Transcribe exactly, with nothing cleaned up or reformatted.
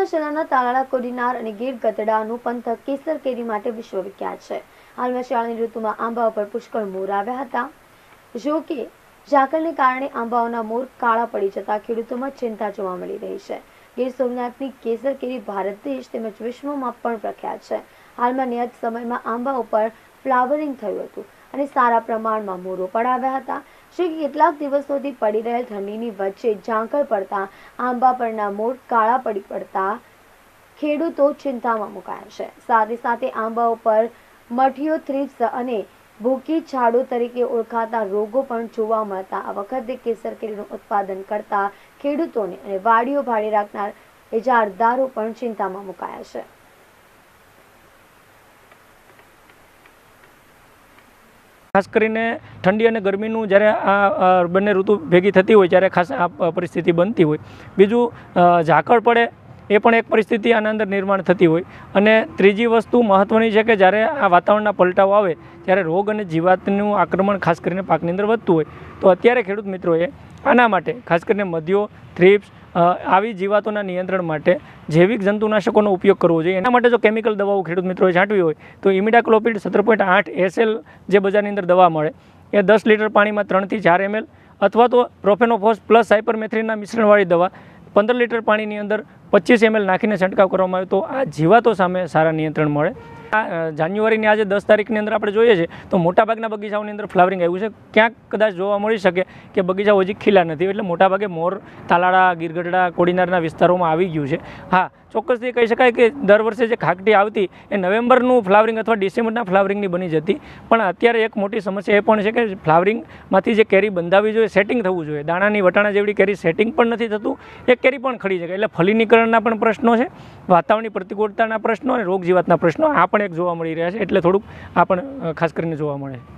મહેસાણા જિલ્લાના તાલાળા કોડીનાર અને ગીર ગધેડાનું પંથક કેસર કેરી માટે વિશ્વવિખ્યાત છે। હાલમાં શિયાળાની ઋતુમાં આંબા ઉપર પુષ્કળ મોર આવ્યા હતા। જો કે ઝાકળને કારણે આંબાઓના મોર કાળા પડી જતા ખેડૂતોમાં ચિંતા જોવા મળી રહી છે। ગીર સોમનાથની કેસર કેરી ભારત દેશ તેમજ વિશ્વમાં પણ પ્રખ્યાત છે। હાલમાં નિયત સમયમાં આંબા ઉપર ફ્લાવરિંગ થયું હતું અને સારા પ્રમાણમાં મોરો પણ આવ્યા હતા। જો કે કેટલાક દિવસોથી પડી રહેલ ઠંડીની વચ્ચે ઝાકળ પડતા આંબા પરના મોર કાળા પડી પડતા ખેડૂતો ચિંતામાં મુકાયા છે। સાથે સાથે આંબા ઉપર મઠિયો થ્રિપ્સ અને ભૂકી છાડો તરીકે ઓળખાતા રોગો પણ જોવા મળતા આ વખતે કેસર કેરીનું ઉત્પાદન કરતા ખેડૂતોને અને વાડીઓ ભાડે રાખનાર ઇજારદારો પણ ચિંતામાં મુકાયા છે। ખાસ કરીને ઠંડી અને ગરમીનું જ્યારે આ બંને ઋતુ ભેગી થતી હોય ત્યારે ખાસ આ પરિસ્થિતિ બનતી હોય। બીજું ઝાકળ પડે એ પણ એક પરિસ્થિતિ આના અંદર નિર્માણ થતી હોય। અને ત્રીજી વસ્તુ મહત્ત્વની છે કે જ્યારે આ વાતાવરણના પલટાઓ આવે ત્યારે રોગ અને જીવાતનું આક્રમણ ખાસ કરીને પાકની અંદર વધતું હોય તો અત્યારે ખેડૂત મિત્રોએ આના માટે ખાસ કરીને મધ્યો થ્રિપ્સ આવી જીવાતોના નિયંત્રણ માટે જૈવિક જંતુનાશકોનો ઉપયોગ કરવો જોઈએ। એના માટે જો કેમિકલ દવાઓ ખેડૂત મિત્રોએ છાંટવી હોય તો ઇમિડાક્લોપિડ સત્તર પોઈન્ટ આઠ એસએલ જે બજારની અંદર દવા મળે એ દસ લીટર પાણીમાં ત્રણથી ચાર એમએલ અથવા તો પ્રોફેનોફોસ પ્લસ સાયપરમેથ્રિનના મિશ્રણવાળી દવા પંદર લીટર પાણીની અંદર પચીસ એમએલ નાખીને છંટકાવ કરવામાં આવે તો આ જીવાતો સામે સારા નિયંત્રણ મળે। આ જાન્યુઆરીની આજે દસ તારીખની અંદર આપણે જોઈએ છે તો મોટાભાગના બગીચાઓની અંદર ફ્લાવરિંગ આવ્યું છે। ક્યાંક કદાચ જોવા મળી શકે કે બગીચાઓ હજી ખીલા નથી એટલે મોટાભાગે મોર તાલાળા ગીર ગઢડા કોડીનારના વિસ્તારોમાં આવી ગયું છે। હા ચોક્કસથી કહી શકાય કે દર વર્ષે જે ખાકટી આવતી એ નવેમ્બરનું ફ્લાવરિંગ અથવા ડિસેમ્બરના ફ્લાવરિંગની બની જતી પણ અત્યારે એક મોટી સમસ્યા એ પણ છે કે ફ્લાવરિંગમાંથી જે કેરી બંધાવી જોઈએ સેટિંગ થવું જોઈએ દાણાની વટાણા જેવડી કેરી સેટિંગ પણ નથી થતું એક કેરી પણ ખડી જાય એટલે ફલીનીકરણના પણ પ્રશ્નો છે વાતાવરણની પ્રતિકૂળતાના પ્રશ્નો અને રોગ જીવાતના પ્રશ્નો આ પણ એક જોવા મળી રહ્યા છે એટલે થોડુંક આ પણ ખાસ કરીને જોવા મળે।